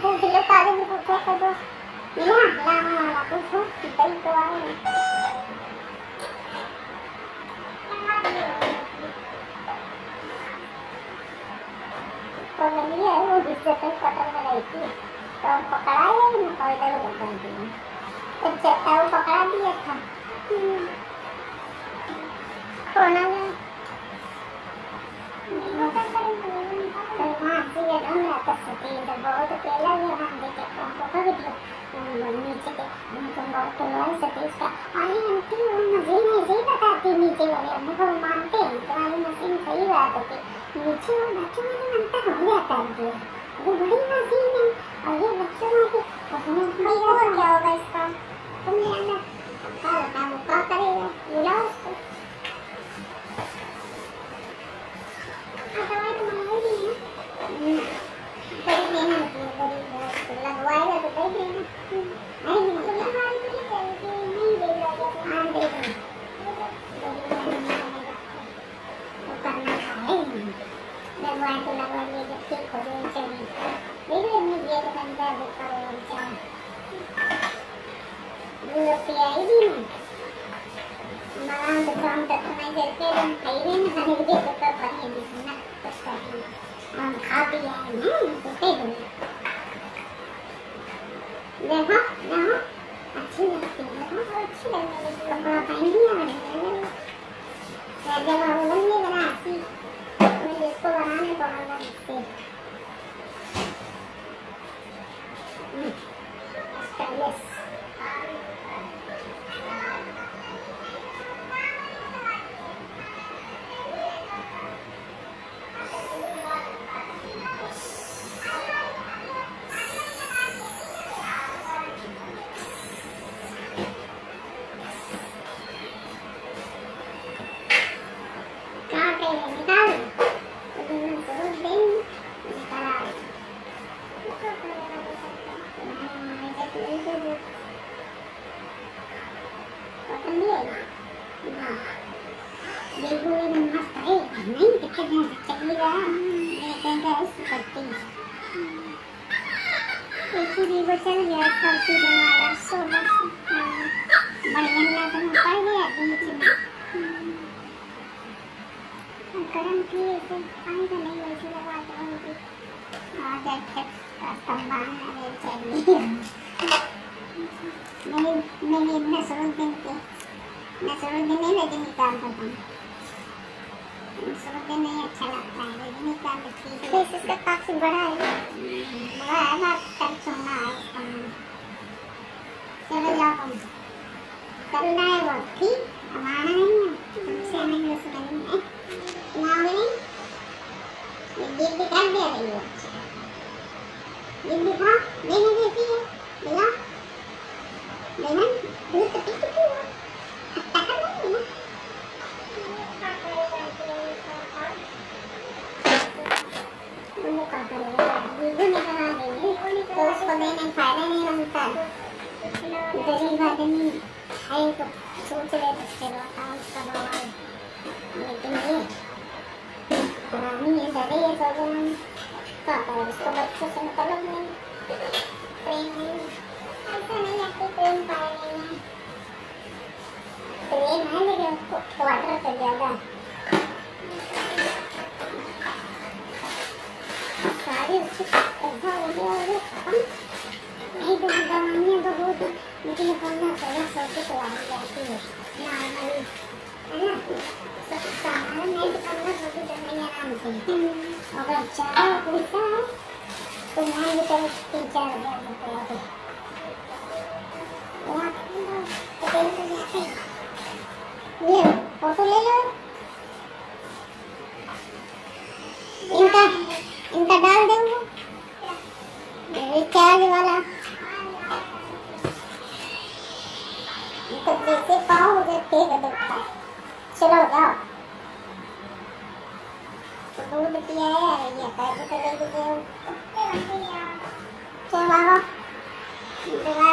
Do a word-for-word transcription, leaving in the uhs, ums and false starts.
पूछ लो, काले भी पूछो तो दो ना लामा वाला पूछो कई तो आए तो मिली है वो जिससे तो पकड़ में गई थी तो पकड़ा ही ना कोई तो लोग बनती है तो चट्टा वो पकड़ा दिया था खोना है बहुत पहला ये हम देखे हमको कभी नीचे के तुम बहुत तो लाई सतीश का आई आंटी वो मशीन ऐसे ही बताती नीचे वाले हम को मानते हैं तुम्हारी मशीन सही बात होती नीचे वो बच्चों में मनता हो जाता है वो बड़ी मशीन है और ये बच्चों में उसमें और क्या होगा इसका तुम जानना क्या होता है वो क्या करेगा बुलाओ उसको दवाई तो मंगाई दी है बड़ी देना बड़ी लगवाएगा तो दे देना नहीं नहीं हमारी तो चलती नहीं दे रहा हाँ दे देना वो करना है लगवाए तो लगवा लिए जब ठीक हो जाए चलिए दे दे नहीं दिया तो बनता है बेकार हो जाए रुपया ही दी ना तो काम तक नहीं करके हम खाई ना हर एक दे तो भरी दी ना हम खा भी आए ना तो दे दो देखो देखो अच्छी लगती है देखो अच्छी लगने लगी कपड़ा पहनी है राजा बाबू बन गए बना अच्छी मैं इसको बनाने पड़ेगा इससे स्टाइलिश चल गया करती वाला सोलह बढ़िया लगन पड़ गया बीच में गरम किए थे पानी का नहीं वैसे लगा दूँगी आज अच्छा सामान मेरे चाहिए मेरे मेरे नसरुद्दीन के नसरुद्दीन नहीं रजनीकांत का नसरुद्दीन नहीं अच्छा लगता है रजनीकांत ठीक है इसका काफी बड़ा है बड़ा है ना कल सोना है चलो जाओ करना है वो ठीक हमारा नहीं है तुमसे नहीं उसमें नहीं है ना नहीं ये दिल दिखा दे रही है दिल दिखा देने देती है दिला देना दूध तो पी चुकी हो हत्ता कर नहीं है वो क्या करेगा दूध नहीं बना देंगे तो उसको देने फायदा नहीं बनता गरीब आदमी है तो सोच रहे थे चलो काम उसका बवाल लेकिन ये हरामी है डरे ये सोचो हम क्या करें उसको बच्चों से मतलब नहीं प्रेम नहीं ऐसा नहीं है कि प्रेम पाए नहीं है प्रेम है लेकिन उसको क्वार्टर से ज़्यादा सारी उसकी ऐसा हो गया हो गया नहीं तो दवाइयाँ तो बहुत लेकिन पंद्रह सोलह सौ की तो आ जाती है नॉर्मली है ना सब सामान नहीं तो पंद्रह सौ की दवाइयाँ आराम से अगर ज़्यादा पैसा है तो मान लो चलो तीन चार हज़ार रुपया तो ये फोटो ले लो इनका इनका डाल देंगे रिचार्ज वाला तो जैसे पाओ उधर फेंक देता चलो जाओ तो दूध पिया है ये पैसे तो ले दीजिए चलो